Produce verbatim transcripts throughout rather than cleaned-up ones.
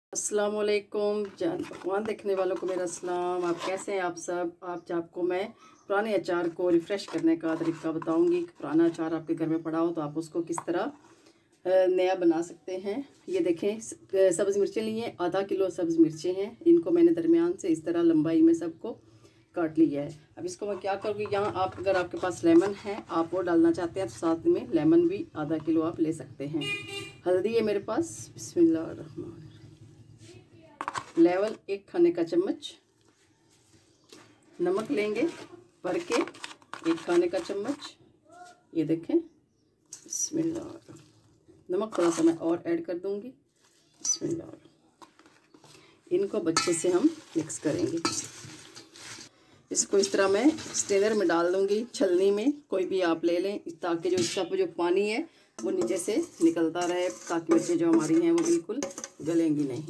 अस्सलाम वालेकुम जान पकवान देखने वालों को मेरा सलाम। आप कैसे हैं आप सब। आप आपको मैं पुराने अचार को रिफ़्रेश करने का तरीका बताऊंगी कि पुराना अचार आपके घर में पड़ा हो तो आप उसको किस तरह नया बना सकते हैं। ये देखें, सब्ज़ मिर्चें लिए, आधा किलो सब्ज़ मिर्चें हैं। इनको मैंने दरमियान से इस तरह लंबाई में सबको काट लिया है। अब इसको मैं क्या करूँगी, यहाँ आप अगर आपके पास लेमन है आप वो डालना चाहते हैं तो साथ में लेमन भी आधा किलो आप ले सकते हैं। हल्दी है मेरे पास, बिस्मिल्लाह। लेवल एक खाने का चम्मच नमक लेंगे, भर के एक खाने का चम्मच। ये देखें, बिस्मिल्लाह। नमक थोड़ा सा मैं और ऐड कर दूंगी, बिस्मिल्लाह। इनको अच्छे से हम मिक्स करेंगे। इसको इस तरह मैं स्ट्रेनर में डाल दूंगी, छलनी में कोई भी आप ले लें, ताकि जो इसका जो पानी है वो नीचे से निकलता रहे, ताकि मिर्चें जो हमारी हैं वो बिल्कुल गलेंगी नहीं।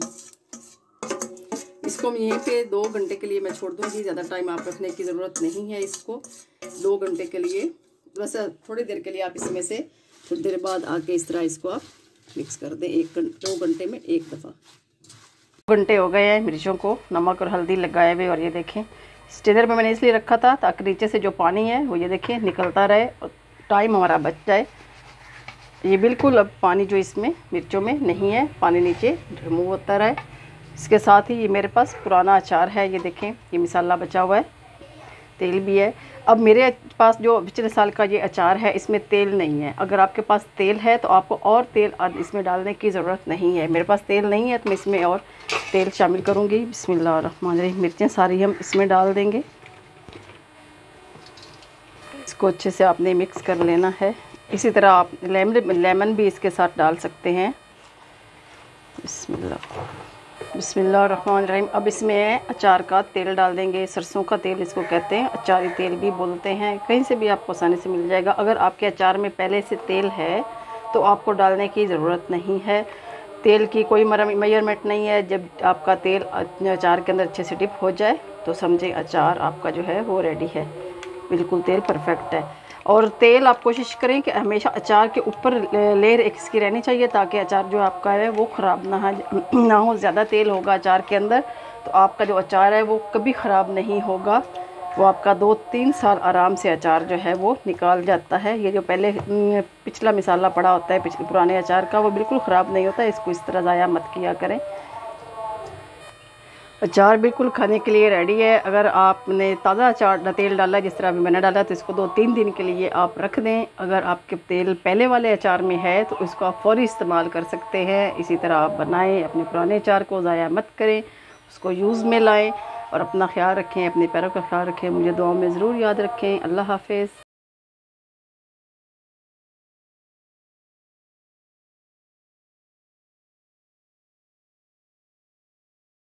इसको मैं यहीं पे दो घंटे के लिए मैं छोड़ दूंगी। ज़्यादा टाइम आप रखने की ज़रूरत नहीं है। इसको दो घंटे के लिए, बस थोड़ी देर के लिए आप इसमें से थोड़ी देर बाद आके इस तरह इसको आप मिक्स कर दें। एक दो घंटे में एक दफ़ा। दो घंटे हो गए हैं मिर्चों को नमक और हल्दी लगाए हुए, और ये देखें स्ट्रेनर में मैंने इसलिए रखा था ताकि नीचे से जो पानी है वो ये देखें निकलता रहे और टाइम हमारा बच जाए। ये बिल्कुल अब पानी जो इसमें मिर्चों में नहीं है, पानी नीचे रिमूव होता रहे। इसके साथ ही ये मेरे पास पुराना अचार है, ये देखें ये मसाला बचा हुआ है, तेल भी है। अब मेरे पास जो पिछले साल का ये अचार है इसमें तेल नहीं है। अगर आपके पास तेल है तो आपको और तेल इसमें डालने की ज़रूरत नहीं है। मेरे पास तेल नहीं है तो मैं इसमें और तेल शामिल करूँगी। बिस्मिल्लाहिर्रहमानिर्रहीम। मिर्चें सारी हम इसमें डाल देंगे। इसको अच्छे से आपने मिक्स कर लेना है। इसी तरह आप लेमन लेमन भी इसके साथ डाल सकते हैं। बिस्मिल्लाह बिस्मिल्लाहिर्रहमानिर्रहीम। अब इसमें अचार का तेल डाल देंगे। सरसों का तेल इसको कहते हैं, अचारी तेल भी बोलते हैं, कहीं से भी आपको आसानी से मिल जाएगा। अगर आपके अचार में पहले से तेल है तो आपको डालने की ज़रूरत नहीं है। तेल की कोई मेजरमेंट नहीं है। जब आपका तेल अचार के अंदर अच्छे से डिप हो जाए तो समझें अचार आपका जो है वो रेडी है। बिल्कुल तेल परफेक्ट है। और तेल आप कोशिश करें कि हमेशा अचार के ऊपर लेयर एक इसकी रहनी चाहिए, ताकि अचार जो आपका है वो ख़राब ना हो ना हो। ज़्यादा तेल होगा अचार के अंदर तो आपका जो अचार है वो कभी ख़राब नहीं होगा। वो आपका दो तीन साल आराम से अचार जो है वो निकाल जाता है। ये जो पहले पिछला मसाला पड़ा होता है पिछले पुराने अचार का, वो बिल्कुल ख़राब नहीं होता। इसको इस तरह ज़ाया मत किया करें। अचार बिल्कुल खाने के लिए रेडी है। अगर आपने ताज़ा अचार तेल डाला जिस तरह अभी मैंने डाला तो इसको दो तीन दिन के लिए आप रख दें। अगर आपके तेल पहले वाले अचार में है तो इसको आप फ़ौरी इस्तेमाल कर सकते हैं। इसी तरह आप बनाएं, अपने पुराने अचार को ज़ाया मत करें, उसको यूज़ में लाएं और अपना ख्याल रखें, अपने पैरों का ख्याल रखें। मुझे दुआ में ज़रूर याद रखें। अल्लाह हाफ़िज़।